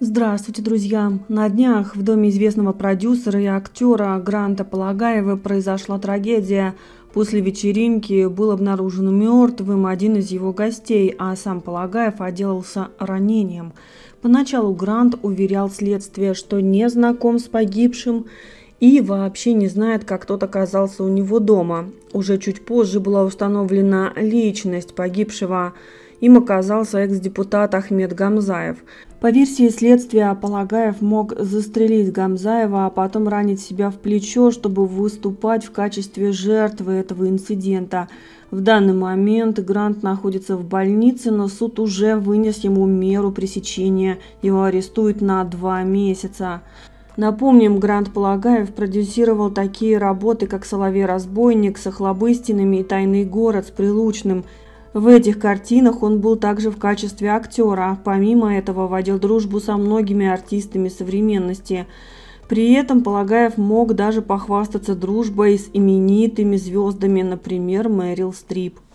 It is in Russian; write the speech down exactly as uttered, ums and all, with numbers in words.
Здравствуйте, друзья! На днях в доме известного продюсера и актера Гранта Полагаева произошла трагедия. После вечеринки был обнаружен мертвым один из его гостей, а сам Полагаев отделался ранением. Поначалу Грант уверял следствие, что не знаком с погибшим и вообще не знает, как тот оказался у него дома. Уже чуть позже была установлена личность погибшего. Им оказался экс-депутат Ахмед Гамзаев. По версии следствия, Полагаев мог застрелить Гамзаева, а потом ранить себя в плечо, чтобы выступать в качестве жертвы этого инцидента. В данный момент Грант находится в больнице, но суд уже вынес ему меру пресечения. Его арестуют на два месяца. Напомним, Грант Полагаев продюсировал такие работы, как «Соловей-разбойник» с Охлобыстиными и «Тайный город» с Прилучным. В этих картинах он был также в качестве актера. Помимо этого, водил дружбу со многими артистами современности. При этом Полагаев мог даже похвастаться дружбой с именитыми звездами, например, Мэрил Стрип.